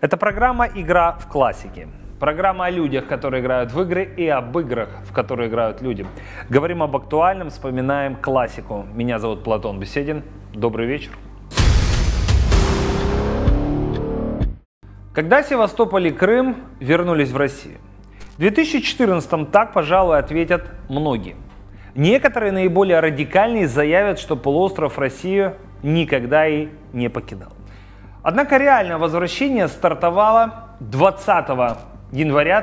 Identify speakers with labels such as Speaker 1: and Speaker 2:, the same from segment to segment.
Speaker 1: Это программа «Игра в классике». Программа о людях, которые играют в игры, и об играх, в которые играют люди. Говорим об актуальном, вспоминаем классику. Меня зовут Платон Беседин. Добрый вечер. Когда Севастополь и Крым вернулись в Россию? В 2014-м так, пожалуй, ответят многие. Некоторые, наиболее радикальные, заявят, что полуостров Россию никогда и не покидал. Однако реальное возвращение стартовало 20 января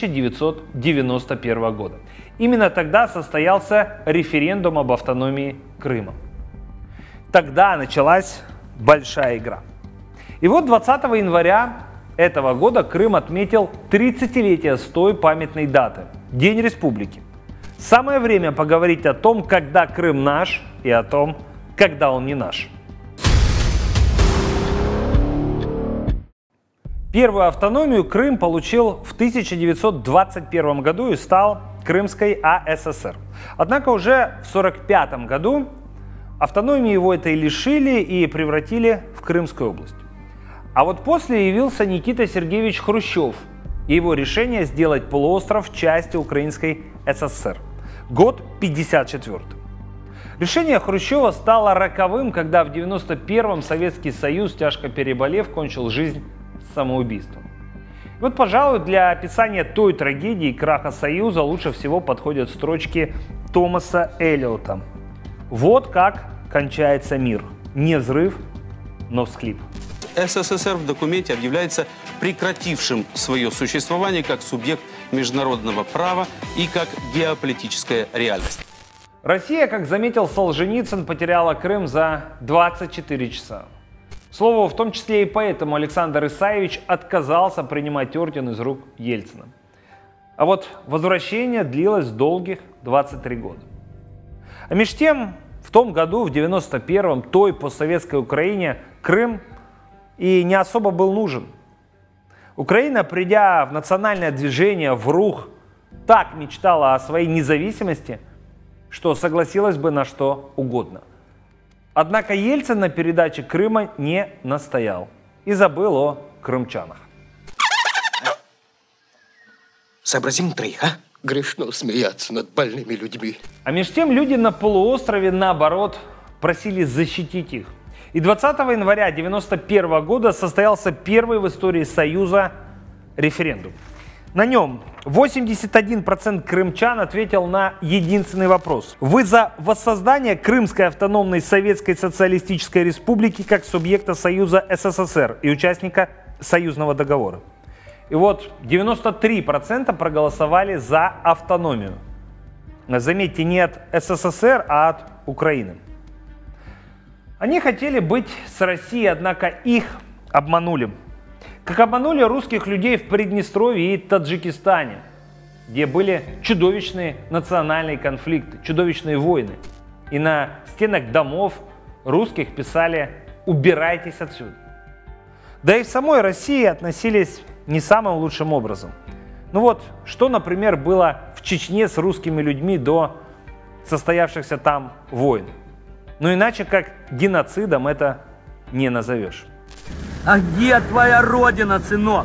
Speaker 1: 1991 года. Именно тогда состоялся референдум об автономии Крыма. Тогда началась большая игра. И вот 20 января этого года Крым отметил 30-летие с той памятной даты – День Республики. Самое время поговорить о том, когда Крым наш, и о том, когда он не наш. Первую автономию Крым получил в 1921 году и стал Крымской АССР. Однако уже в 1945 году автономии его этой лишили и превратили в Крымскую область. А вот после явился Никита Сергеевич Хрущев и его решение сделать полуостров частью Украинской ССР. Год 1954. Решение Хрущева стало роковым, когда в 1991-м Советский Союз, тяжко переболев, кончил жизнь самоубийством. И вот, пожалуй, для описания той трагедии и краха Союза лучше всего подходят строчки Томаса Эллиота. Вот как кончается мир. Не взрыв, но всхлип.
Speaker 2: СССР в документе объявляется прекратившим свое существование как субъект международного права и как геополитическая реальность.
Speaker 1: Россия, как заметил Солженицын, потеряла Крым за 24 часа. К слову, в том числе и поэтому Александр Исаевич отказался принимать орден из рук Ельцина. А вот возвращение длилось долгих 23 года. А меж тем, в том году, в 91-м, той постсоветской Украине, Крым и не особо был нужен. Украина, придя в национальное движение, в рух, так мечтала о своей независимости, что согласилась бы на что угодно. Однако Ельцин на передаче Крыма не настоял и забыл о крымчанах.
Speaker 3: Сообразим троих, а? Грешно смеяться над больными людьми.
Speaker 1: А меж тем люди на полуострове, наоборот, просили защитить их. И 20 января 1991 года состоялся первый в истории Союза референдум. На нем 81% крымчан ответил на единственный вопрос. Вы за воссоздание Крымской автономной Советской Социалистической Республики как субъекта Союза СССР и участника союзного договора? И вот 93% проголосовали за автономию. Заметьте, не от СССР, а от Украины. Они хотели быть с Россией, однако их обманули. Как обманули русских людей в Приднестровье и Таджикистане, где были чудовищные национальные конфликты, чудовищные войны. И на стенах домов русских писали «убирайтесь отсюда». Да и в самой России относились не самым лучшим образом. Ну вот, что, например, было в Чечне с русскими людьми до состоявшихся там войн. Но иначе как геноцидом это не назовешь.
Speaker 4: А где твоя родина, сынок?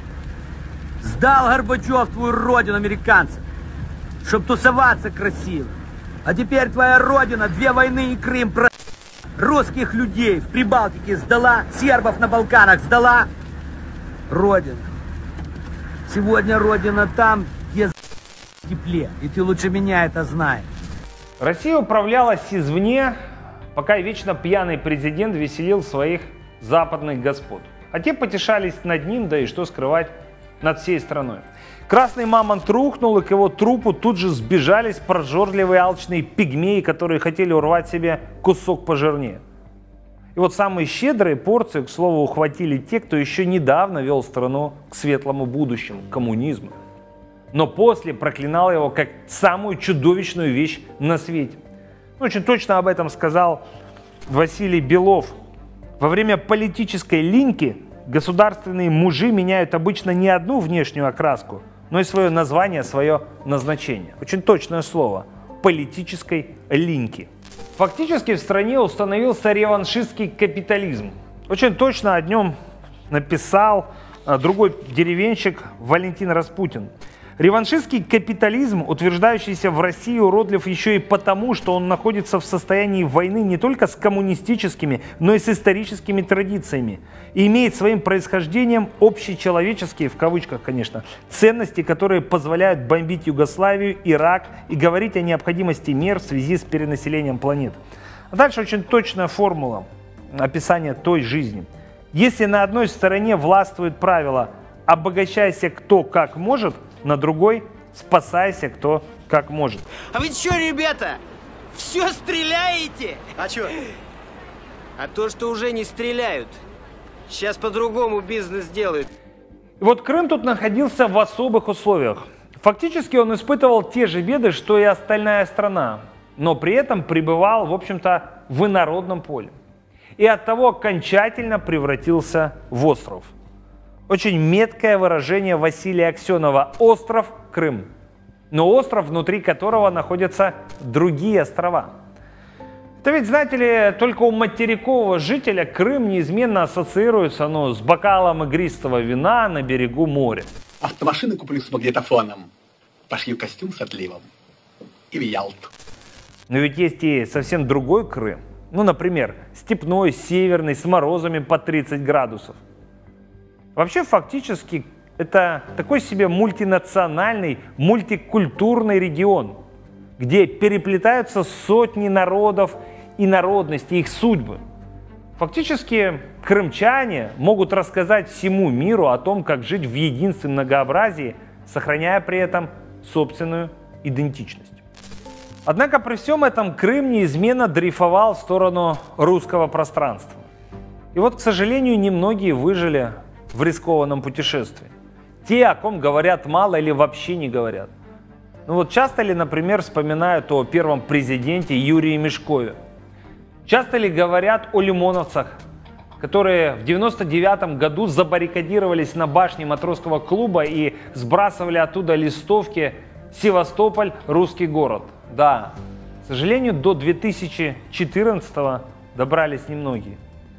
Speaker 4: Сдал Горбачев твою родину американцам, чтоб тусоваться красиво. А теперь твоя родина, 2 войны и Крым, русских людей в Прибалтике сдала, сербов на Балканах сдала. Родина. Сегодня родина там, где в тепле, и ты лучше меня это знаешь.
Speaker 1: Россия управлялась извне, пока вечно пьяный президент веселил своих западных господ. А те потешались над ним, да и что скрывать, над всей страной. Красный мамонт рухнул, и к его трупу тут же сбежались прожорливые алчные пигмеи, которые хотели урвать себе кусок пожирнее. И вот самые щедрые порции, к слову, ухватили те, кто еще недавно вел страну к светлому будущему, к коммунизму. Но после проклинал его как самую чудовищную вещь на свете. Очень точно об этом сказал Василий Белов. Во время политической линьки государственные мужи меняют обычно не одну внешнюю окраску, но и свое название, свое назначение. Очень точное слово – политической линьки. Фактически в стране установился реваншистский капитализм. Очень точно о нем написал другой деревенщик Валентин Распутин. Реваншистский капитализм, утверждающийся в России, уродлив еще и потому, что он находится в состоянии войны не только с коммунистическими, но и с историческими традициями и имеет своим происхождением общечеловеческие, в кавычках, конечно, ценности, которые позволяют бомбить Югославию, Ирак и говорить о необходимости мер в связи с перенаселением планеты. А дальше очень точная формула описания той жизни. Если на одной стороне властвует правило «обогащайся кто как может», на другой «спасайся кто как может».
Speaker 5: А вы что, ребята, все стреляете?
Speaker 6: А что?
Speaker 5: А то, что уже не стреляют. Сейчас по-другому бизнес делают.
Speaker 1: И вот Крым тут находился в особых условиях. Фактически он испытывал те же беды, что и остальная страна, но при этом пребывал, в общем-то, в инородном поле. И оттого окончательно превратился в остров. Очень меткое выражение Василия Аксенова: остров Крым. Но остров, внутри которого находятся другие острова. Это ведь, знаете ли, только у материкового жителя Крым неизменно ассоциируется с бокалом игристого вина на берегу моря.
Speaker 6: Автомашину куплю с магнитофоном, пошью костюм с отливом и в Ялту.
Speaker 1: Но ведь есть и совсем другой Крым. Например, степной, северный, с морозами по 30 градусов. Вообще, фактически, это такой себе мультинациональный, мультикультурный регион, где переплетаются сотни народов и народностей, их судьбы. Фактически, крымчане могут рассказать всему миру о том, как жить в единственном многообразии, сохраняя при этом собственную идентичность. Однако при всем этом Крым неизменно дрейфовал в сторону русского пространства. И вот, к сожалению, немногие выжили в рискованном путешествии. Те, о ком говорят мало или вообще не говорят. Часто ли, например, вспоминают о первом президенте Юрии Мешкове? Часто ли говорят о лимоновцах, которые в 99 году забаррикадировались на башне матросского клуба и сбрасывали оттуда листовки «Севастополь – русский город». Да, к сожалению, до 2014-го добрались немногие.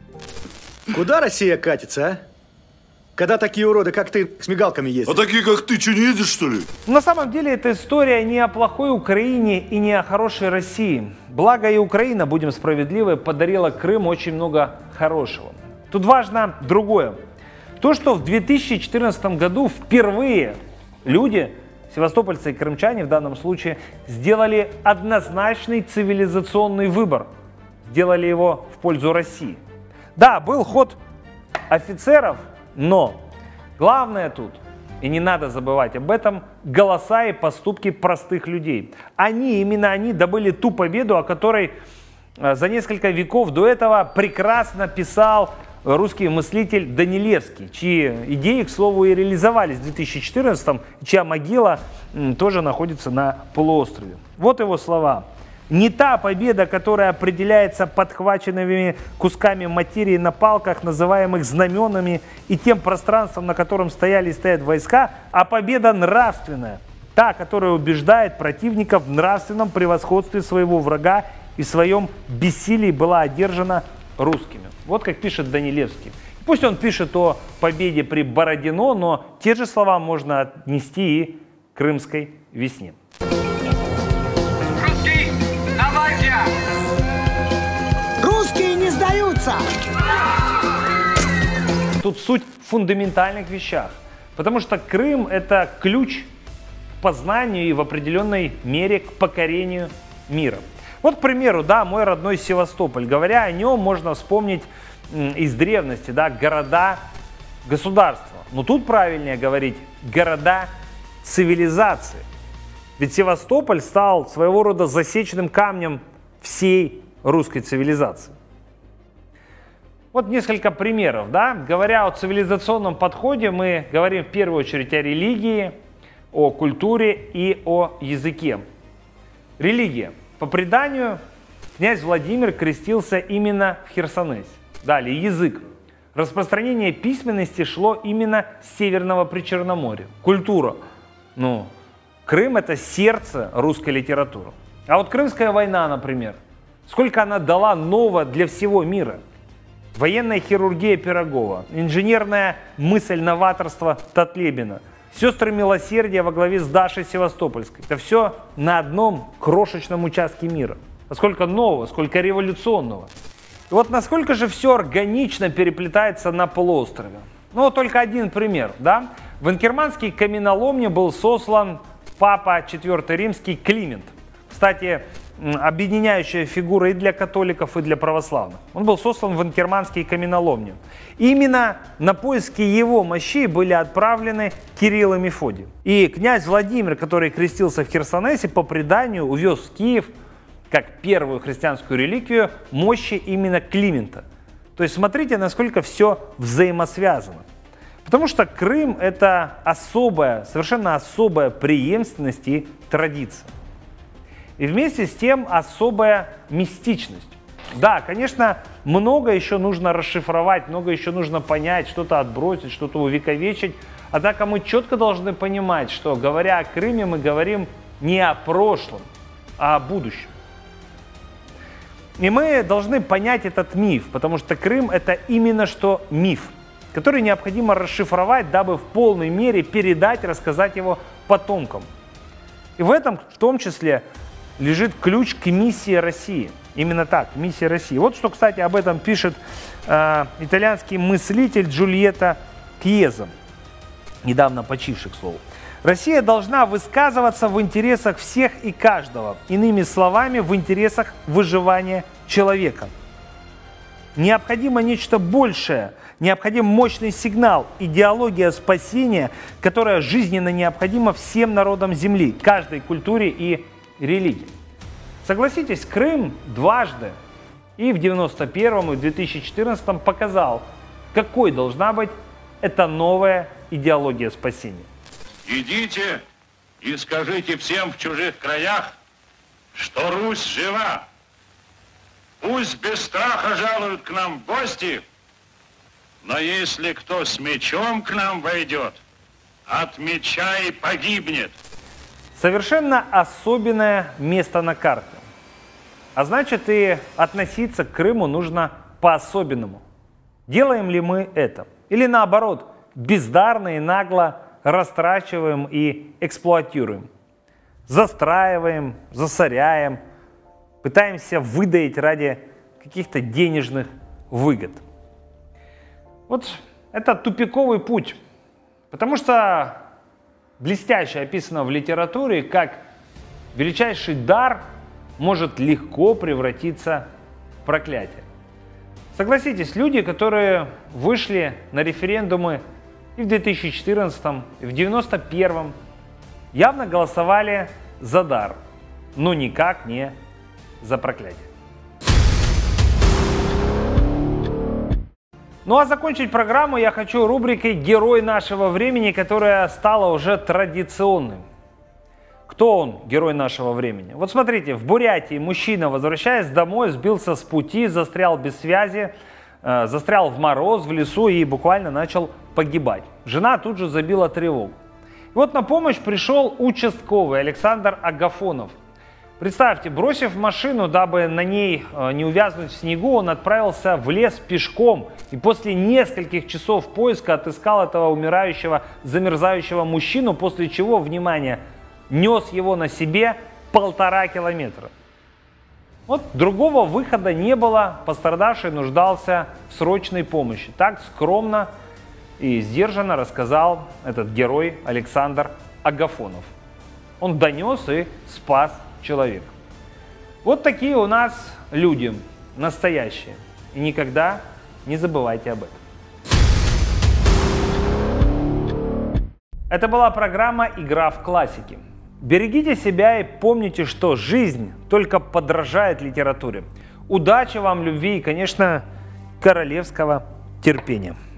Speaker 7: Куда Россия катится, а? Когда такие уроды, как ты, с мигалками ездят?
Speaker 8: А такие, как ты, что, не ездишь, что ли?
Speaker 1: На самом деле, эта история не о плохой Украине и не о хорошей России. Благо и Украина, будем справедливы, подарила Крым очень много хорошего. Тут важно другое. То, что в 2014 году впервые люди, севастопольцы и крымчане в данном случае, сделали однозначный цивилизационный выбор. Сделали его в пользу России. Да, был ход офицеров, но главное тут, и не надо забывать об этом, голоса и поступки простых людей. Именно они добыли ту победу, о которой за несколько веков до этого прекрасно писал русский мыслитель Данилевский, чьи идеи, к слову, и реализовались в 2014-м, чья могила тоже находится на полуострове. Вот его слова. Не та победа, которая определяется подхваченными кусками материи на палках, называемых знаменами, и тем пространством, на котором стояли и стоят войска, а победа нравственная, та, которая убеждает противников в нравственном превосходстве своего врага и в своем бессилии была одержана русскими. Вот как пишет Данилевский. Пусть он пишет о победе при Бородино, но те же слова можно отнести и к крымской весне.
Speaker 9: Русские не сдаются!
Speaker 1: Тут суть в фундаментальных вещах. Потому что Крым – это ключ к познанию и в определенной мере к покорению мира. Вот, к примеру, мой родной Севастополь. Говоря о нем, можно вспомнить из древности, города, государства. Но тут правильнее говорить города цивилизации. Ведь Севастополь стал своего рода засечным камнем всей русской цивилизации. Вот несколько примеров. Говоря о цивилизационном подходе, мы говорим в первую очередь о религии, о культуре и о языке. Религия. По преданию, князь Владимир крестился именно в Херсонесе. Далее, язык. Распространение письменности шло именно с Северного Причерноморья. Культура. Крым – это сердце русской литературы. А вот Крымская война, например, сколько она дала нового для всего мира. военная хирургия Пирогова, инженерная мысль новаторства Татлебина, сестры милосердия во главе с Дашей Севастопольской. Это все на одном крошечном участке мира. А сколько нового, сколько революционного. И вот насколько же все органично переплетается на полуострове. Ну, вот только один пример, да? В Инкерманский каменоломни был сослан папа IV Римский Климент. Кстати, объединяющая фигура и для католиков, и для православных. Он был сослан в Инкерманский каменоломни. Именно на поиски его мощей были отправлены Кирилл и Мефодий. И князь Владимир, который крестился в Херсонесе, по преданию увез в Киев, как первую христианскую реликвию, мощи именно Климента. То есть смотрите, насколько все взаимосвязано. Потому что Крым – это особая, совершенно особая преемственность и традиция. И вместе с тем особая мистичность. Да, конечно, много еще нужно расшифровать, много еще нужно понять, что-то отбросить, что-то увековечить. Однако мы четко должны понимать, что, говоря о Крыме, мы говорим не о прошлом, а о будущем. И мы должны понять этот миф, потому что Крым – это именно что миф, который необходимо расшифровать, дабы в полной мере передать, рассказать его потомкам. И в этом, в том числе, лежит ключ к миссии России. Именно так, миссия России. Вот что, кстати, об этом пишет итальянский мыслитель Джульетта Кьеза, недавно почивший, к слову. Россия должна высказываться в интересах всех и каждого, иными словами, в интересах выживания человека. Необходимо нечто большее, необходим мощный сигнал, идеология спасения, которая жизненно необходима всем народам Земли, каждой культуре и религии. Согласитесь, Крым дважды, и в 91-м, и в 2014-м показал, какой должна быть эта новая идеология спасения.
Speaker 10: Идите и скажите всем в чужих краях, что Русь жива. Пусть без страха жалуют к нам в гости, но если кто с мечом к нам войдет, от меча и погибнет.
Speaker 1: Совершенно особенное место на карте. А значит, и относиться к Крыму нужно по-особенному. Делаем ли мы это? Или наоборот, бездарно и нагло растрачиваем и эксплуатируем? Застраиваем, засоряем, пытаемся выдаить ради каких-то денежных выгод. Вот это тупиковый путь, потому что блестяще описано в литературе, как величайший дар может легко превратиться в проклятие. Согласитесь, люди, которые вышли на референдумы и в 2014, и в 91, явно голосовали за дар, но никак не за проклятие. Ну а закончить программу я хочу рубрикой «Герой нашего времени», которая стала уже традиционным. Кто он, герой нашего времени? Вот смотрите, в Бурятии мужчина, возвращаясь домой, сбился с пути, застрял без связи, застрял в мороз, в лесу и буквально начал погибать. Жена тут же забила тревогу. И вот на помощь пришел участковый Александр Агафонов. Представьте, бросив машину, дабы на ней не увязнуть в снегу, он отправился в лес пешком и после нескольких часов поиска отыскал этого умирающего, замерзающего мужчину, после чего, внимание, нес его на себе 1,5 километра. Вот другого выхода не было, пострадавший нуждался в срочной помощи. Так скромно и сдержанно рассказал этот герой Александр Агафонов. Он донес и спас человека. Вот такие у нас люди, настоящие. И никогда не забывайте об этом. Это была программа «Игра в классики». Берегите себя и помните, что жизнь только подражает литературе. Удачи вам, любви и, конечно, королевского терпения.